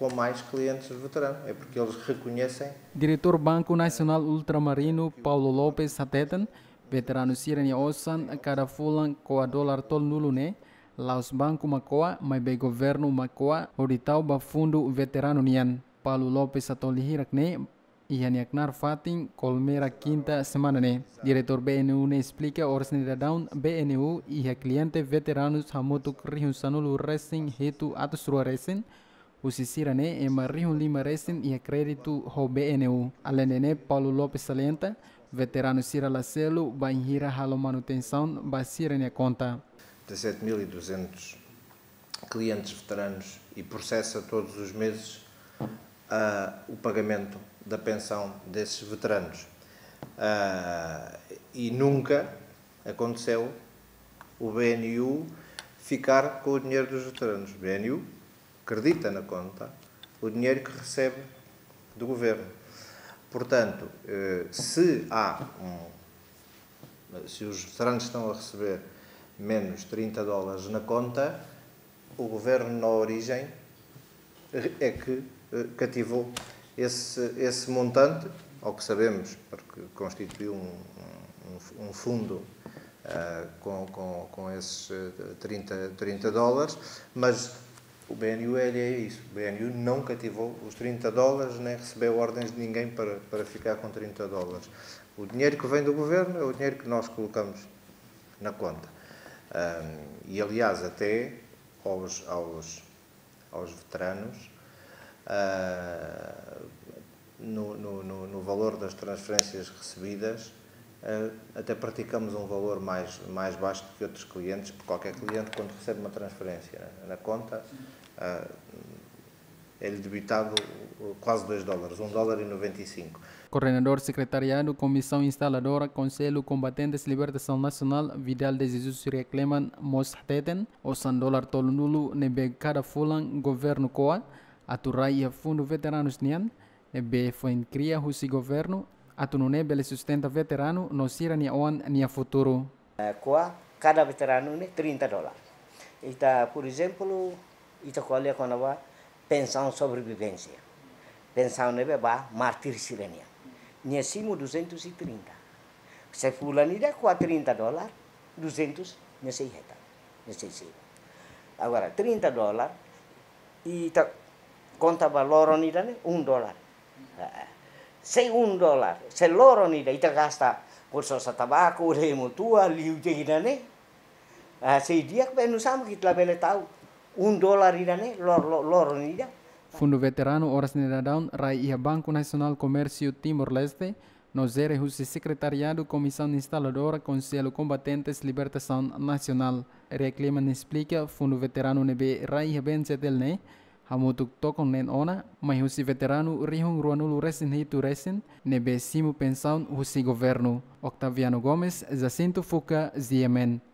com mais clientes veteranos, é porque eles reconhecem. Diretor Banco Nacional Ultramarino Paulo Lopes Hatetan, veterano Sirenia Osan, cada fulan coa dólar tol nulune, laos banco macoa, mas be governo macoa, horitau ba fundo veterano nian. Paulo Lopes atolihirakne, Ihaniaknar Fatin, Colmera quinta semana ne. Diretor BNU ne explica orsnida down BNU e cliente veteranos hamutuk rihun sanulu resin hetu atusrua resin, usisira ne ema rihun lima resin e crédito ho BNU. Além de Paulo Lopes salienta, veterano Sira Lacelo banhira halo manutenção basira ne conta. 17.200 clientes veteranos e processa todos os meses o pagamento da pensão desses veteranos. E nunca aconteceu o BNU ficar com o dinheiro dos veteranos. O BNU acredita na conta o dinheiro que recebe do governo. Portanto, se os veteranos estão a receber menos $30 na conta, o governo na origem é que cativou esse montante, ao que sabemos, porque constituiu um fundo com esses $30, mas o BNU é isso. O BNU não cativou os $30, nem recebeu ordens de ninguém para ficar com $30. O dinheiro que vem do governo é o dinheiro que nós colocamos na conta. E, aliás, até aos veteranos, no valor das transferências recebidas, até praticamos um valor mais baixo do que outros clientes, porque qualquer cliente, quando recebe uma transferência na conta, é-lhe debitado quase $2, $1,95. Coordenador Secretariado, Comissão Instaladora, Conselho Combatentes Libertação Nacional, Vidal de Jesus reclaman Mos Hateten, o $100 tolo nulo, nebe cada fulan governo coa, aturai a fundo veteranos nian, nebe foi cria husi governo, atunune bele sustenta veterano, no sira nia oan nia futuro. Coa, cada veterano ne $30. Ita, por exemplo, ita colhe com a pensão sobrevivência. Pensão nebe ba martir sirenia. Nia cimo 230. Se fulanida com $30, 200 necessita. Agora, $30 e ta conta valor nida ne $1. Se $1, se loro nida ita gasta por sosa tabaco, remo tua, liu ida ne. Se dia que não sabe que lá bele tau $1 ida ne, loro nida. Fundo Veterano Horas Nedadaun, Rai Ia Banco Nacional Comércio Timor-Leste, Nozere Husi Secretariado Comissão Instaladora Conselho Combatentes Libertação Nacional. Reclaman explica Fundo Veterano Nebe Rai Ia Benzetel Ne, Hamutuk Tokon Nen Ona, mas Husi Veterano Rihung Ruanulu Resin Hitu Resin, Nebe Simu Pensão Husi Governo. Octaviano Gomes, Jacinto Fuca, Ziemen.